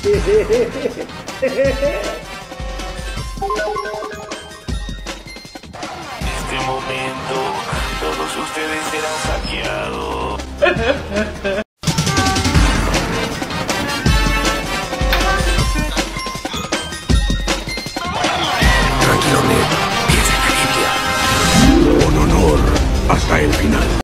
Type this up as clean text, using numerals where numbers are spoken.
este momento, todos ustedes serán saqueados. Tranquilo, Ned. Piensa en la Biblia. Con honor hasta el final.